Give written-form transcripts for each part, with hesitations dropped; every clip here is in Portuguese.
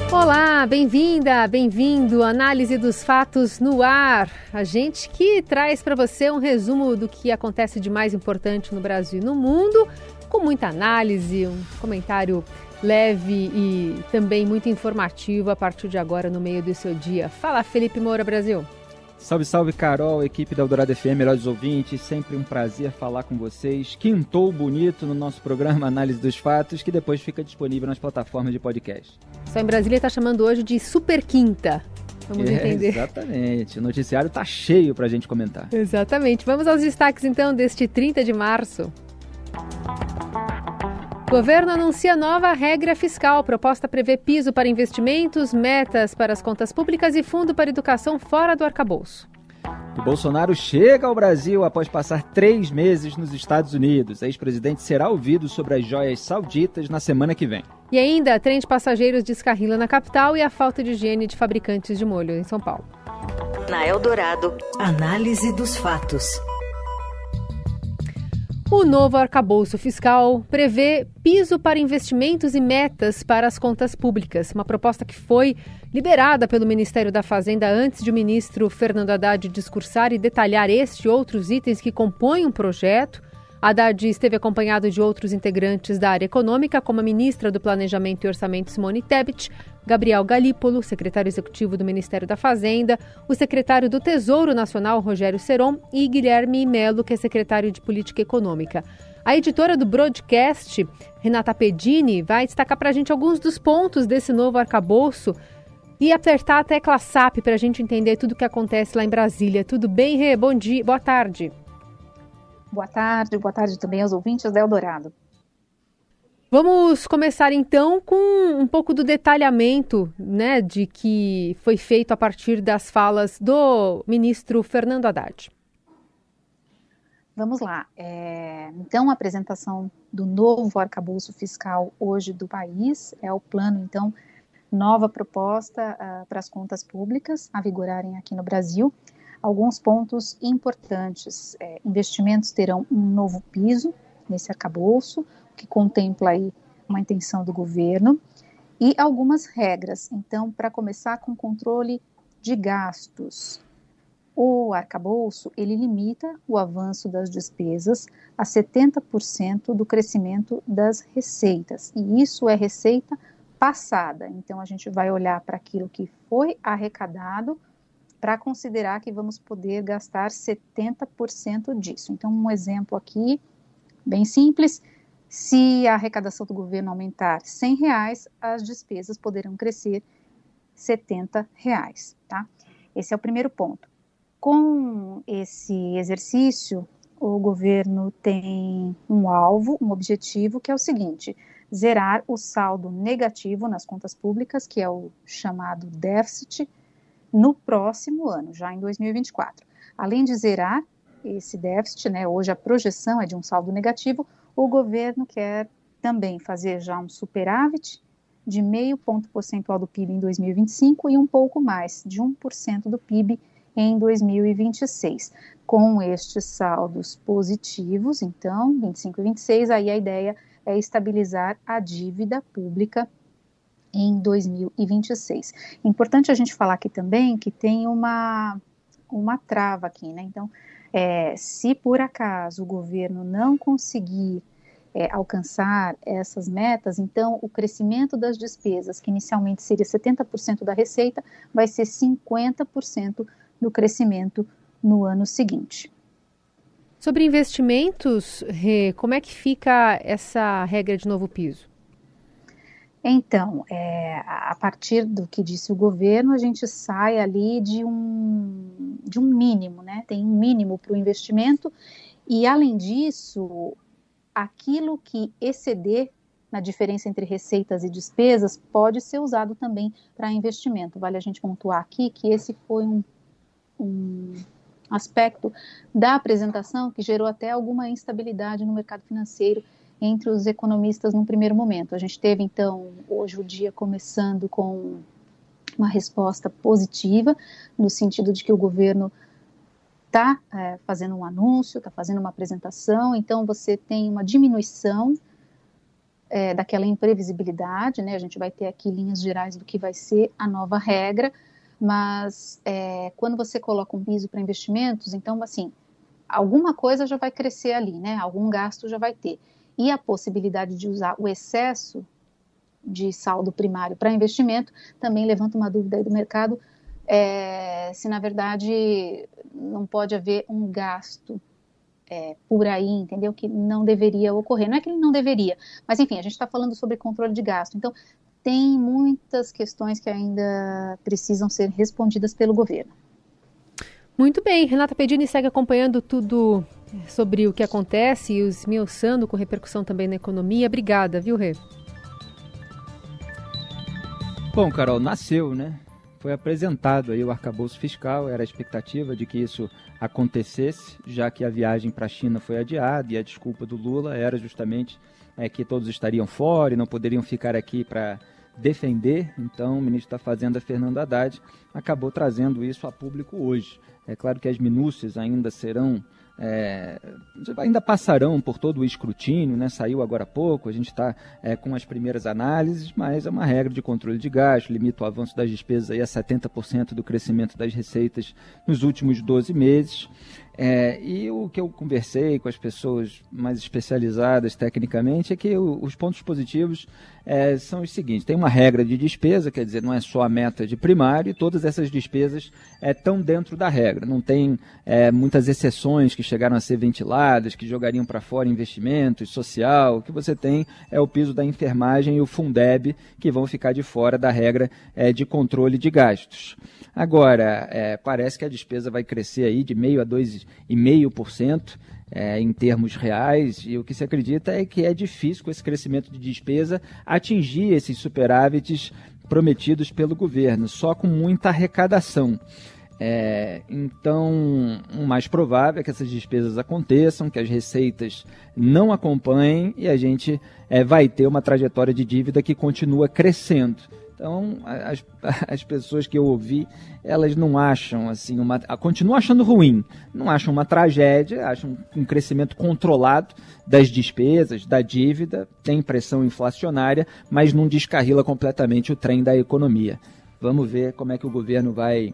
Olá, bem-vinda, bem-vindo, Análise dos Fatos no Ar. A gente que traz para você um resumo do que acontece de mais importante no Brasil e no mundo, com muita análise, um comentário leve e também muito informativo a partir de agora no meio do seu dia. Fala, Felipe Moura, Brasil. Salve, salve, Carol, equipe da Eldorado FM, melhores ouvintes, sempre um prazer falar com vocês. Quintou bonito no nosso programa Análise dos Fatos, que depois fica disponível nas plataformas de podcast. Só em Brasília está chamando hoje de Super Quinta. Vamos entender. Exatamente, o noticiário tá cheio pra gente comentar. Exatamente, vamos aos destaques então deste 30 de março. O governo anuncia nova regra fiscal. Proposta prevê piso para investimentos, metas para as contas públicas e fundo para educação fora do arcabouço. E Bolsonaro chega ao Brasil após passar 3 meses nos Estados Unidos. A ex-presidente será ouvido sobre as joias sauditas na semana que vem. E ainda, trem de passageiros descarrila na capital e a falta de higiene de fabricantes de molho em São Paulo. Na Eldorado, Análise dos Fatos. O novo arcabouço fiscal prevê piso para investimentos e metas para as contas públicas. Uma proposta que foi liberada pelo Ministério da Fazenda antes de o ministro Fernando Haddad discursar e detalhar este e outros itens que compõem um projeto. Haddad esteve acompanhado de outros integrantes da área econômica, como a ministra do Planejamento e Orçamento, Simone Tebet, Gabriel Galípolo, secretário executivo do Ministério da Fazenda, o secretário do Tesouro Nacional, Rogério Seron, e Guilherme Melo, que é secretário de Política Econômica. A editora do Broadcast, Renata Pedini, vai destacar para a gente alguns dos pontos desse novo arcabouço e apertar a tecla SAP para a gente entender tudo o que acontece lá em Brasília. Tudo bem, Rê? Bom dia, boa tarde. Boa tarde também aos ouvintes da Eldorado. Vamos começar então com um pouco do detalhamento, né, de que foi feito a partir das falas do ministro Fernando Haddad. Vamos lá. Então, a apresentação do novo arcabouço fiscal hoje do país é o plano, então, nova proposta para as contas públicas a vigorarem aqui no Brasil. Alguns pontos importantes. Investimentos terão um novo piso nesse arcabouço, que contempla aí uma intenção do governo, e algumas regras. Então, para começar com controle de gastos, o arcabouço, ele limita o avanço das despesas a 70% do crescimento das receitas, e isso é receita passada. Então, a gente vai olhar para aquilo que foi arrecadado para considerar que vamos poder gastar 70% disso. Então, um exemplo aqui, bem simples, se a arrecadação do governo aumentar R$100, as despesas poderão crescer R$70, tá? Esse é o primeiro ponto. Com esse exercício, o governo tem um alvo, um objetivo, que é o seguinte: zerar o saldo negativo nas contas públicas, que é o chamado déficit, no próximo ano, já em 2024. Além de zerar esse déficit, né, hoje a projeção é de um saldo negativo, o governo quer também fazer já um superávit de 0,5 ponto percentual do PIB em 2025 e um pouco mais, de 1% do PIB em 2026. Com estes saldos positivos, então, 25 e 26, aí a ideia é estabilizar a dívida pública em 2026. Importante a gente falar aqui também que tem uma trava aqui, né? Então, se por acaso o governo não conseguir alcançar essas metas, então o crescimento das despesas, que inicialmente seria 70% da receita, vai ser 50% do crescimento no ano seguinte. Sobre investimentos, Rê, como é que fica essa regra de novo piso? Então, a partir do que disse o governo, a gente sai ali de um mínimo, né? Tem um mínimo para o investimento e, além disso, aquilo que exceder na diferença entre receitas e despesas pode ser usado também para investimento. Vale a gente pontuar aqui que esse foi um aspecto da apresentação que gerou até alguma instabilidade no mercado financeiro entre os economistas num primeiro momento. A gente teve, então, hoje o dia começando com uma resposta positiva, no sentido de que o governo está fazendo um anúncio, está fazendo uma apresentação, então você tem uma diminuição daquela imprevisibilidade, né? A gente vai ter aqui linhas gerais do que vai ser a nova regra, mas quando você coloca um piso para investimentos, então, assim, alguma coisa já vai crescer ali, né? Algum gasto já vai ter. E a possibilidade de usar o excesso de saldo primário para investimento também levanta uma dúvida aí do mercado, se na verdade não pode haver um gasto por aí, entendeu? Que não deveria ocorrer. Não é que ele não deveria, mas enfim, a gente está falando sobre controle de gasto. Então, tem muitas questões que ainda precisam ser respondidas pelo governo. Muito bem, Renata Pedini segue acompanhando tudo sobre o que acontece e os esmiuçando com repercussão também na economia. Obrigada, viu, Rê? Bom, Carol, nasceu, né? Foi apresentado aí o arcabouço fiscal, era a expectativa de que isso acontecesse, já que a viagem para a China foi adiada e a desculpa do Lula era justamente que todos estariam fora e não poderiam ficar aqui para defender. Então, o ministro da Fazenda, Fernando Haddad, acabou trazendo isso a público hoje. É claro que as minúcias ainda serão, ainda passarão por todo o escrutínio, né? Saiu agora há pouco, a gente está com as primeiras análises, mas é uma regra de controle de gasto, limita o avanço das despesas aí a 70% do crescimento das receitas nos últimos 12 meses. E o que eu conversei com as pessoas mais especializadas tecnicamente é que os pontos positivos são os seguintes: tem uma regra de despesa, quer dizer, não é só a meta de primário, e todas essas despesas estão dentro da regra. Não tem muitas exceções que chegaram a ser ventiladas, que jogariam para fora investimentos, social. O que você tem é o piso da enfermagem e o Fundeb, que vão ficar de fora da regra de controle de gastos. Agora, parece que a despesa vai crescer aí de 0,5% a 2,5%. Em termos reais, e o que se acredita é que é difícil com esse crescimento de despesa atingir esses superávites prometidos pelo governo, só com muita arrecadação. Então, o mais provável é que essas despesas aconteçam, que as receitas não acompanhem e a gente vai ter uma trajetória de dívida que continua crescendo. Então, as pessoas que eu ouvi, elas não acham assim, continuam achando ruim, não acham uma tragédia, acham um crescimento controlado das despesas, da dívida, tem pressão inflacionária, mas não descarrila completamente o trem da economia. Vamos ver como é que o governo vai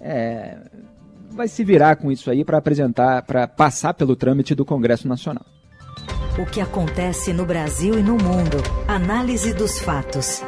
se virar com isso aí para apresentar, para passar pelo trâmite do Congresso Nacional. O que acontece no Brasil e no mundo. Análise dos fatos.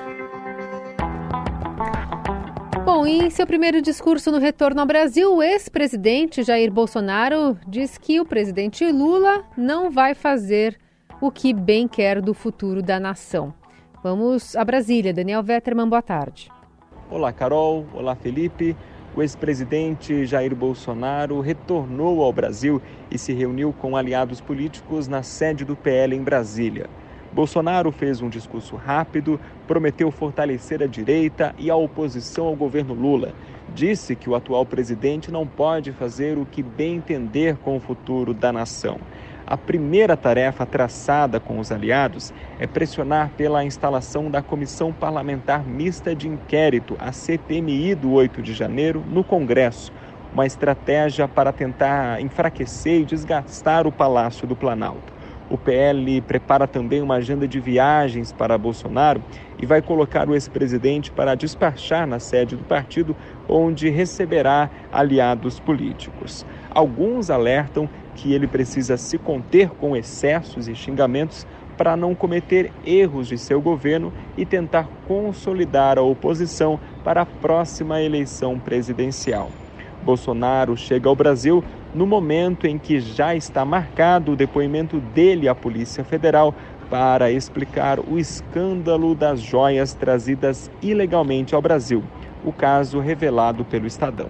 Bom, em seu primeiro discurso no retorno ao Brasil, o ex-presidente Jair Bolsonaro diz que o presidente Lula não vai fazer o que bem quer do futuro da nação. Vamos a Brasília. Daniel Vetterman, boa tarde. Olá, Carol. Olá, Felipe. O ex-presidente Jair Bolsonaro retornou ao Brasil e se reuniu com aliados políticos na sede do PL em Brasília. Bolsonaro fez um discurso rápido, prometeu fortalecer a direita e a oposição ao governo Lula. Disse que o atual presidente não pode fazer o que bem entender com o futuro da nação. A primeira tarefa traçada com os aliados é pressionar pela instalação da Comissão Parlamentar Mista de Inquérito, a CPMI do 8 de janeiro, no Congresso. Uma estratégia para tentar enfraquecer e desgastar o Palácio do Planalto. O PL prepara também uma agenda de viagens para Bolsonaro e vai colocar o ex-presidente para despachar na sede do partido, onde receberá aliados políticos. Alguns alertam que ele precisa se conter com excessos e xingamentos para não cometer erros de seu governo e tentar consolidar a oposição para a próxima eleição presidencial. Bolsonaro chega ao Brasil no momento em que já está marcado o depoimento dele à Polícia Federal para explicar o escândalo das joias trazidas ilegalmente ao Brasil, o caso revelado pelo Estadão.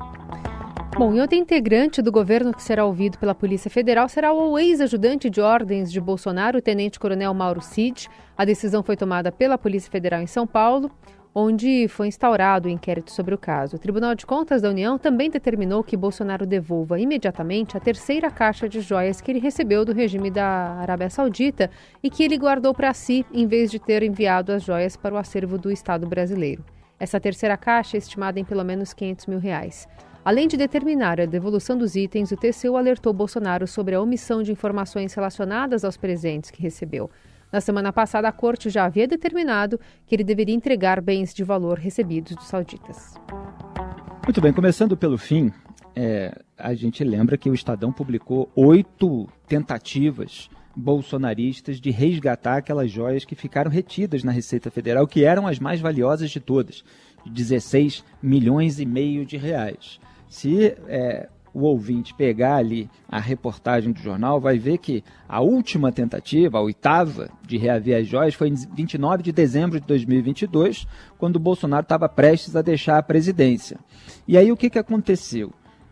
Bom, e outro integrante do governo que será ouvido pela Polícia Federal será o ex-ajudante de ordens de Bolsonaro, o tenente-coronel Mauro Cid. A decisão foi tomada pela Polícia Federal em São Paulo, onde foi instaurado o inquérito sobre o caso. O Tribunal de Contas da União também determinou que Bolsonaro devolva imediatamente a terceira caixa de joias que ele recebeu do regime da Arábia Saudita e que ele guardou para si, em vez de ter enviado as joias para o acervo do Estado brasileiro. Essa terceira caixa é estimada em pelo menos R$500 mil. Além de determinar a devolução dos itens, o TCU alertou Bolsonaro sobre a omissão de informações relacionadas aos presentes que recebeu. Na semana passada, a corte já havia determinado que ele deveria entregar bens de valor recebidos dos sauditas. Muito bem, começando pelo fim, a gente lembra que o Estadão publicou 8 tentativas bolsonaristas de resgatar aquelas joias que ficaram retidas na Receita Federal, que eram as mais valiosas de todas, 16 milhões e meio de reais. Se o ouvinte pegar ali a reportagem do jornal, vai ver que a última tentativa, a 8ª, de reaver as joias foi em 29 de dezembro de 2022, quando o Bolsonaro estava prestes a deixar a presidência. E aí o que aconteceu?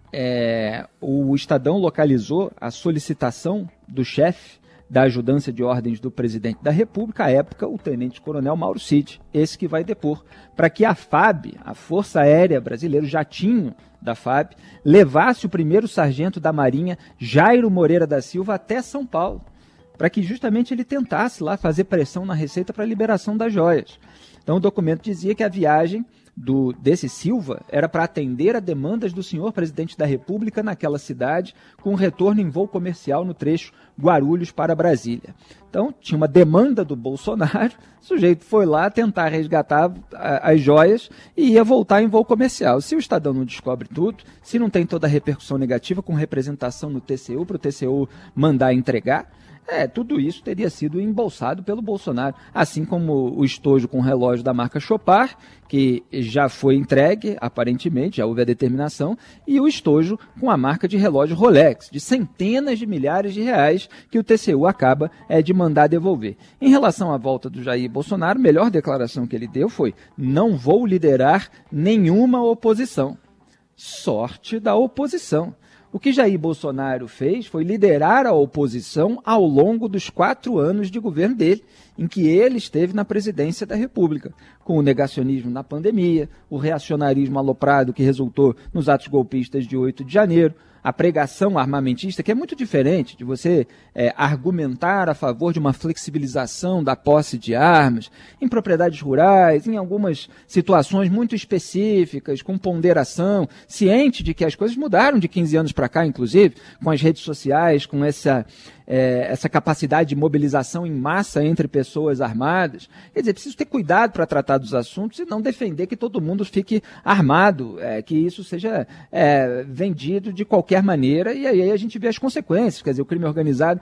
O Estadão localizou a solicitação do chefe da ajudância de ordens do presidente da República, à época o tenente-coronel Mauro Cid, esse que vai depor, para que a FAB, a Força Aérea Brasileira, o jatinho da FAB, levasse o primeiro sargento da Marinha, Jairo Moreira da Silva, até São Paulo, para que justamente ele tentasse lá fazer pressão na Receita para a liberação das joias. Então o documento dizia que a viagem desse Silva era para atender a demandas do senhor presidente da República naquela cidade, com retorno em voo comercial no trecho Guarulhos para Brasília. Então tinha uma demanda do Bolsonaro, o sujeito foi lá tentar resgatar as joias e ia voltar em voo comercial. Se o Estadão não descobre tudo, se não tem toda a repercussão negativa com representação no TCU, para o TCU mandar entregar, tudo isso teria sido embolsado pelo Bolsonaro, assim como o estojo com relógio da marca Chopard, que já foi entregue, aparentemente, já houve a determinação, e o estojo com a marca de relógio Rolex, de centenas de milhares de reais, que o TCU acaba de mandar devolver. Em relação à volta do Jair Bolsonaro, a melhor declaração que ele deu foi: não vou liderar nenhuma oposição. Sorte da oposição. O que Jair Bolsonaro fez foi liderar a oposição ao longo dos 4 anos de governo dele, em que ele esteve na presidência da República, com o negacionismo na pandemia, o reacionarismo aloprado que resultou nos atos golpistas de 8 de janeiro, a pregação armamentista, que é muito diferente de você argumentar a favor de uma flexibilização da posse de armas em propriedades rurais, em algumas situações muito específicas, com ponderação, ciente de que as coisas mudaram de 15 anos para cá, inclusive, com as redes sociais, com essa capacidade de mobilização em massa entre pessoas armadas. Quer dizer, preciso ter cuidado para tratar dos assuntos e não defender que todo mundo fique armado, que isso seja vendido de qualquer maneira, e aí a gente vê as consequências. Quer dizer, o crime organizado,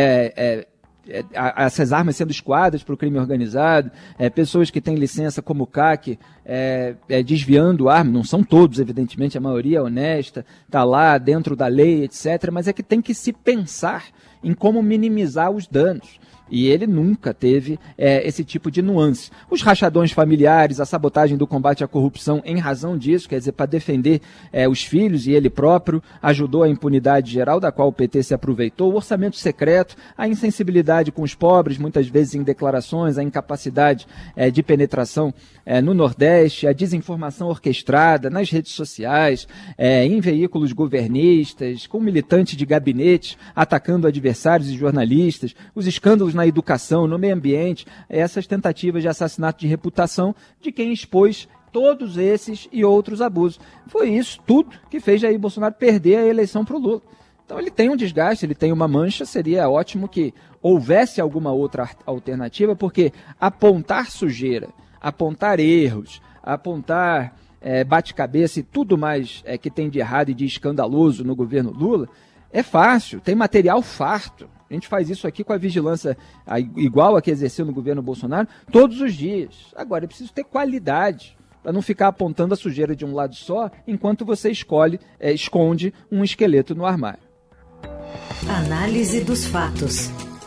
essas armas sendo escoadas para o crime organizado, pessoas que têm licença como o CAC desviando armas, não são todos, evidentemente, a maioria é honesta, está lá dentro da lei, etc., mas é que tem que se pensar em como minimizar os danos. E ele nunca teve esse tipo de nuance. Os rachadões familiares, a sabotagem do combate à corrupção em razão disso, quer dizer, para defender os filhos e ele próprio, ajudou a impunidade geral da qual o PT se aproveitou, o orçamento secreto, a insensibilidade com os pobres, muitas vezes em declarações, a incapacidade de penetração no Nordeste, a desinformação orquestrada nas redes sociais, em veículos governistas, com militantes de gabinete atacando adversários e jornalistas, os escândalos na educação, no meio ambiente, essas tentativas de assassinato de reputação de quem expôs todos esses e outros abusos. Foi isso tudo que fez Jair Bolsonaro perder a eleição para o Lula. Então ele tem um desgaste, ele tem uma mancha, seria ótimo que houvesse alguma outra alternativa, porque apontar sujeira, apontar erros, apontar bate-cabeça e tudo mais que tem de errado e de escandaloso no governo Lula, é fácil, tem material farto. A gente faz isso aqui com a vigilância igual a que exerceu no governo Bolsonaro todos os dias. Agora, é preciso ter qualidade para não ficar apontando a sujeira de um lado só enquanto você esconde um esqueleto no armário. Análise dos fatos.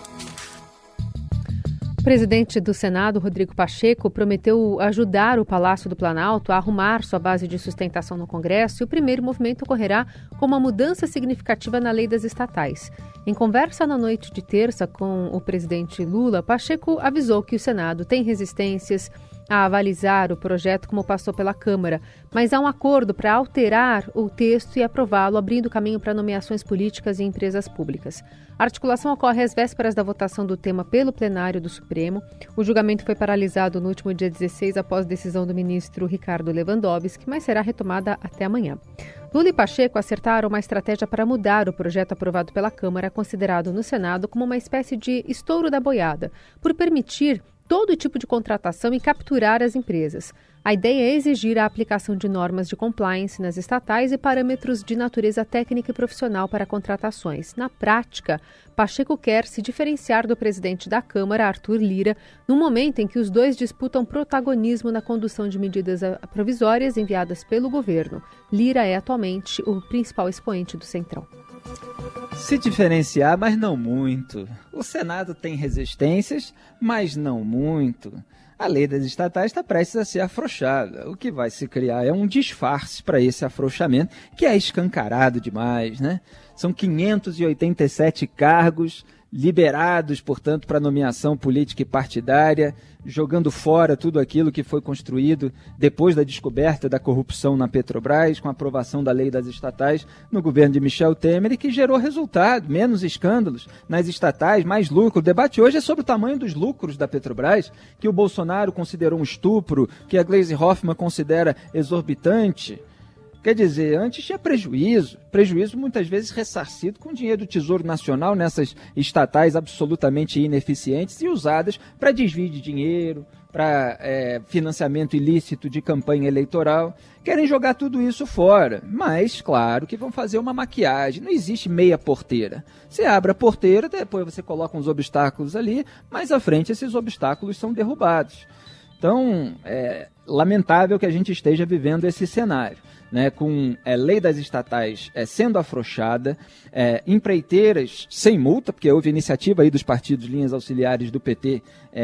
O presidente do Senado, Rodrigo Pacheco, prometeu ajudar o Palácio do Planalto a arrumar sua base de sustentação no Congresso, e o primeiro movimento ocorrerá com uma mudança significativa na lei das estatais. Em conversa na noite de terça com o presidente Lula, Pacheco avisou que o Senado tem resistências a avalizar o projeto como passou pela Câmara, mas há um acordo para alterar o texto e aprová-lo, abrindo caminho para nomeações políticas em empresas públicas. A articulação ocorre às vésperas da votação do tema pelo plenário do Supremo. O julgamento foi paralisado no último dia 16 após decisão do ministro Ricardo Lewandowski, mas será retomada até amanhã. Lula e Pacheco acertaram uma estratégia para mudar o projeto aprovado pela Câmara, considerado no Senado como uma espécie de estouro da boiada, por permitir todo tipo de contratação e capturar as empresas. A ideia é exigir a aplicação de normas de compliance nas estatais e parâmetros de natureza técnica e profissional para contratações. Na prática, Pacheco quer se diferenciar do presidente da Câmara, Arthur Lira, no momento em que os dois disputam protagonismo na condução de medidas provisórias enviadas pelo governo. Lira é atualmente o principal expoente do Centrão. Se diferenciar, mas não muito. O Senado tem resistências, mas não muito. A lei das estatais está prestes a ser afrouxada. O que vai se criar é um disfarce para esse afrouxamento, que é escancarado demais, né? São 587 cargos liberados, portanto, para nomeação política e partidária, jogando fora tudo aquilo que foi construído depois da descoberta da corrupção na Petrobras, com a aprovação da lei das estatais no governo de Michel Temer, e que gerou resultado, menos escândalos nas estatais, mais lucro. O debate hoje é sobre o tamanho dos lucros da Petrobras, que o Bolsonaro considerou um estupro, que a Gleisi Hoffmann considera exorbitante. Quer dizer, antes tinha prejuízo muitas vezes ressarcido com dinheiro do Tesouro Nacional nessas estatais absolutamente ineficientes e usadas para desvio de dinheiro, para financiamento ilícito de campanha eleitoral. Querem jogar tudo isso fora, mas claro que vão fazer uma maquiagem. Não existe meia porteira. Você abre a porteira, depois você coloca uns obstáculos ali, mais à frente esses obstáculos são derrubados. Então, é lamentável que a gente esteja vivendo esse cenário, né, com lei das estatais sendo afrouxada, empreiteiras sem multa, porque houve iniciativa aí dos partidos linhas auxiliares do PT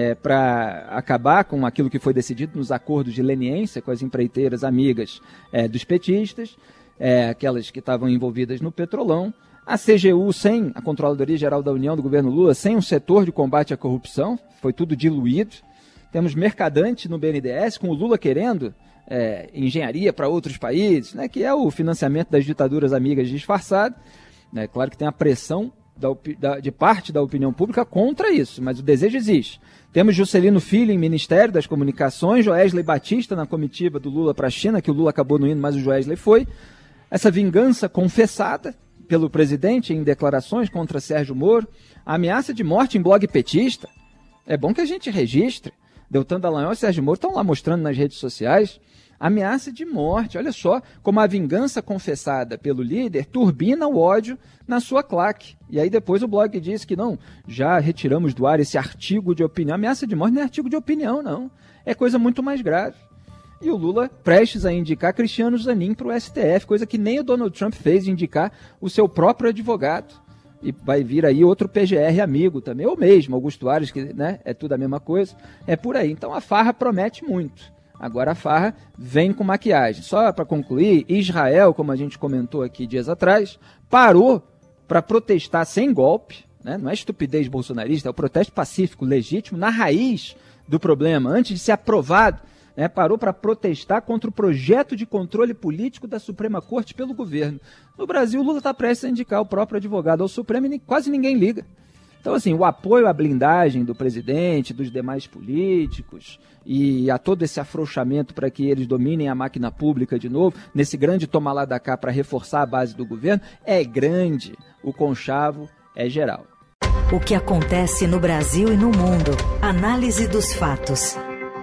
para acabar com aquilo que foi decidido nos acordos de leniência com as empreiteiras amigas dos petistas, aquelas que estavam envolvidas no Petrolão, a CGU sem a Controladoria Geral da União do governo Lula, sem um setor de combate à corrupção, foi tudo diluído. Temos Mercadante no BNDES, com o Lula querendo engenharia para outros países, né, que é o financiamento das ditaduras amigas disfarçado. Claro que tem a pressão de parte da opinião pública contra isso, mas o desejo existe. Temos Juscelino Filho em Ministério das Comunicações, Joesley Batista na comitiva do Lula para a China, que o Lula acabou não indo, mas o Joesley foi. Essa vingança confessada pelo presidente em declarações contra Sérgio Moro, a ameaça de morte em blog petista. É bom que a gente registre. Deltan Dallagnol e Sérgio Moro estão lá mostrando nas redes sociais ameaça de morte. Olha só como a vingança confessada pelo líder turbina o ódio na sua claque. E aí depois o blog diz que não, já retiramos do ar esse artigo de opinião. Ameaça de morte não é artigo de opinião, não. É coisa muito mais grave. E o Lula prestes a indicar Cristiano Zanin para o STF, coisa que nem o Donald Trump fez, de indicar o seu próprio advogado. E vai vir aí outro PGR amigo também, ou mesmo Augusto Aras, que, né, é tudo a mesma coisa, é por aí. Então a farra promete muito. Agora a farra vem com maquiagem. Só para concluir, Israel, como a gente comentou aqui dias atrás, parou para protestar sem golpe, né? Não é estupidez bolsonarista, é o protesto pacífico, legítimo, na raiz do problema, antes de ser aprovado. Parou para protestar contra o projeto de controle político da Suprema Corte pelo governo. No Brasil, o Lula está prestes a indicar o próprio advogado ao Supremo e quase ninguém liga. Então, assim, o apoio à blindagem do presidente, dos demais políticos e a todo esse afrouxamento para que eles dominem a máquina pública de novo, nesse grande toma lá da cá para reforçar a base do governo, é grande. O conchavo é geral. O que acontece no Brasil e no mundo. Análise dos fatos.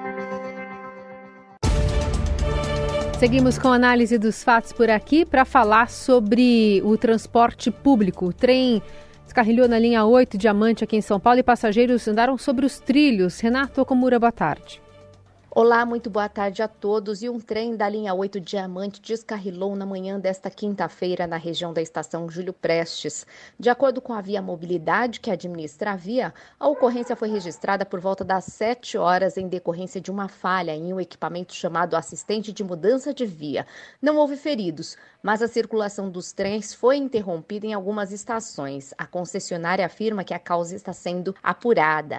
Seguimos com a análise dos fatos por aqui para falar sobre o transporte público. O trem descarrilhou na linha 8 Diamante aqui em São Paulo e passageiros andaram sobre os trilhos. Renato Okumura, boa tarde. Olá, muito boa tarde a todos. E um trem da linha 8 Diamante descarrilou na manhã desta quinta-feira na região da estação Júlio Prestes. De acordo com a Via Mobilidade, que administra a via, a ocorrência foi registrada por volta das 7 horas em decorrência de uma falha em um equipamento chamado assistente de mudança de via. Não houve feridos, mas a circulação dos trens foi interrompida em algumas estações. A concessionária afirma que a causa está sendo apurada.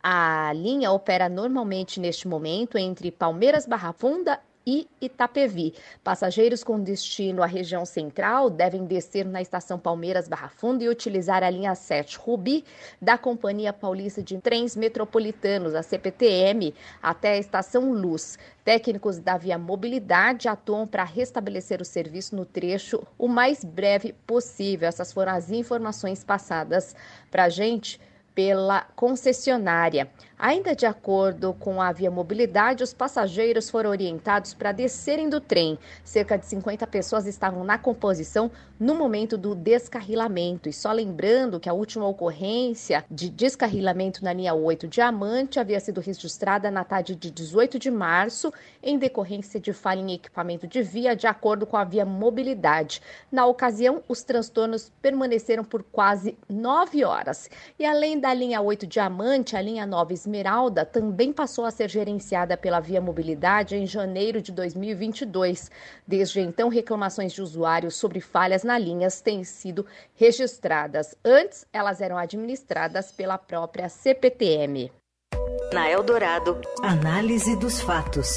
A linha opera normalmente neste momento entre Palmeiras, Barra Funda e Itapevi. Passageiros com destino à região central devem descer na estação Palmeiras Barra Funda e utilizar a linha 7 Rubi da Companhia Paulista de Trens Metropolitanos, a CPTM, até a estação Luz. Técnicos da Via Mobilidade atuam para restabelecer o serviço no trecho o mais breve possível. Essas foram as informações passadas para a gente pela concessionária. Ainda de acordo com a Via Mobilidade, os passageiros foram orientados para descerem do trem. Cerca de 50 pessoas estavam na composição no momento do descarrilamento. E só lembrando que a última ocorrência de descarrilamento na linha 8 Diamante havia sido registrada na tarde de 18 de março, em decorrência de falha em equipamento de via, de acordo com a Via Mobilidade. Na ocasião, os transtornos permaneceram por quase 9 horas. E além da linha 8 Diamante, a linha 9 Esmeralda também passou a ser gerenciada pela Via Mobilidade em janeiro de 2022. Desde então, reclamações de usuários sobre falhas na linha têm sido registradas. Antes, elas eram administradas pela própria CPTM. Na Eldorado, análise dos fatos.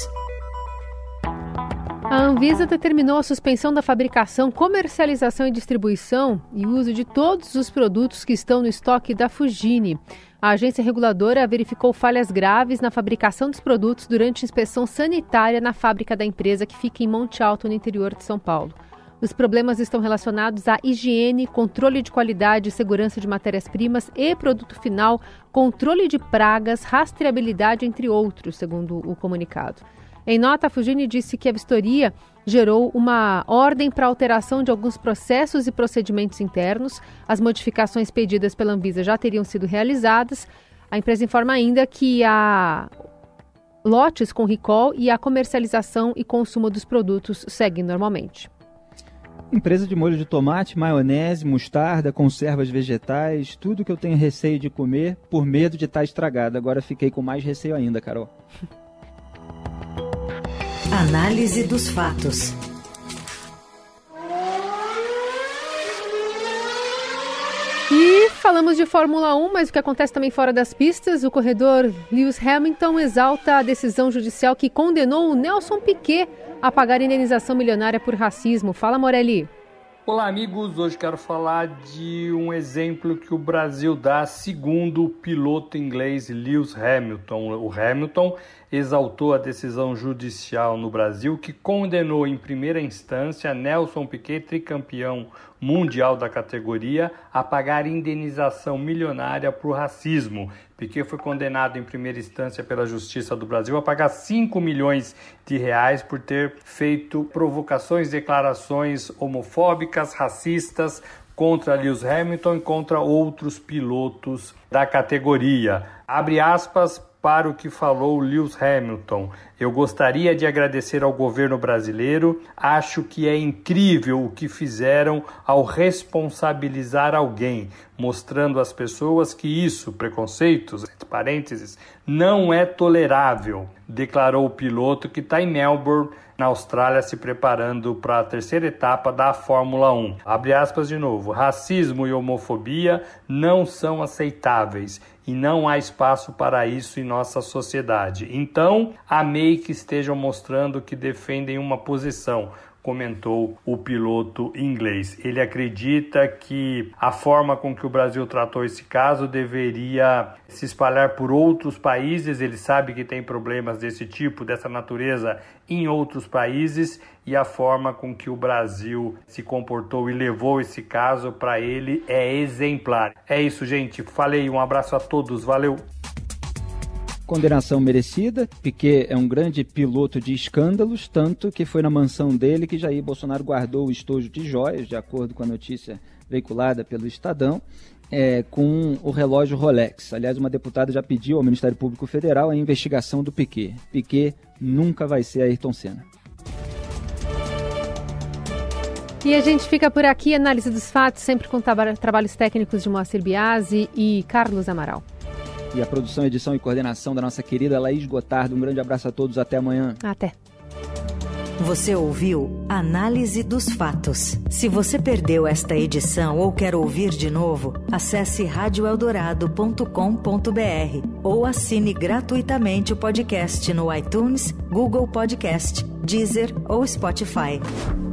A Anvisa determinou a suspensão da fabricação, comercialização e distribuição e uso de todos os produtos que estão no estoque da Fugine. A agência reguladora verificou falhas graves na fabricação dos produtos durante inspeção sanitária na fábrica da empresa que fica em Monte Alto, no interior de São Paulo. Os problemas estão relacionados à higiene, controle de qualidade e segurança de matérias-primas e produto final, controle de pragas, rastreabilidade, entre outros, segundo o comunicado. Em nota, a Fugine disse que a vistoria gerou uma ordem para alteração de alguns processos e procedimentos internos. As modificações pedidas pela Anvisa já teriam sido realizadas. A empresa informa ainda que há lotes com recall e a comercialização e consumo dos produtos seguem normalmente. Empresa de molho de tomate, maionese, mostarda, conservas vegetais, tudo que eu tenho receio de comer por medo de estar estragado. Agora fiquei com mais receio ainda, Carol. Análise dos fatos. E falamos de Fórmula 1, mas o que acontece também fora das pistas, o corredor Lewis Hamilton exalta a decisão judicial que condenou o Nelson Piquet a pagar indenização milionária por racismo. Fala, Morelli. Olá, amigos. Hoje quero falar de um exemplo que o Brasil dá segundo o piloto inglês Lewis Hamilton. O Hamilton exaltou a decisão judicial no Brasil que condenou em primeira instância Nelson Piquet, tricampeão mundial da categoria, a pagar indenização milionária por racismo. Piquet foi condenado em primeira instância pela Justiça do Brasil a pagar 5 milhões de reais por ter feito provocações, declarações homofóbicas, racistas contra Lewis Hamilton e contra outros pilotos da categoria. Abre aspas para o que falou Lewis Hamilton. Eu gostaria de agradecer ao governo brasileiro. Acho que é incrível o que fizeram ao responsabilizar alguém, mostrando às pessoas que isso, preconceitos, entre parênteses, não é tolerável, declarou o piloto que está em Melbourne, na Austrália, se preparando para a terceira etapa da Fórmula 1. Abre aspas de novo. Racismo e homofobia não são aceitáveis e não há espaço para isso em nossa sociedade. Então, amei que estejam mostrando que defendem uma posição, comentou o piloto inglês. Ele acredita que a forma com que o Brasil tratou esse caso deveria se espalhar por outros países. Ele sabe que tem problemas desse tipo, dessa natureza, em outros países, e a forma com que o Brasil se comportou e levou esse caso para ele é exemplar. É isso, gente. Falei, um abraço a todos. Valeu! Condenação merecida. Piquet é um grande piloto de escândalos, tanto que foi na mansão dele que Jair Bolsonaro guardou o estojo de joias, de acordo com a notícia veiculada pelo Estadão, com o relógio Rolex. Aliás, uma deputada já pediu ao Ministério Público Federal a investigação do Piquet. Piquet nunca vai ser Ayrton Senna. E a gente fica por aqui, análise dos fatos, sempre com trabalhos técnicos de Moacir Biasi e Carlos Amaral. E a produção, edição e coordenação da nossa querida Laís Gotardo. Um grande abraço a todos, até amanhã. Até. Você ouviu Análise dos Fatos. Se você perdeu esta edição ou quer ouvir de novo, acesse radioeldorado.com.br ou assine gratuitamente o podcast no iTunes, Google Podcast, Deezer ou Spotify.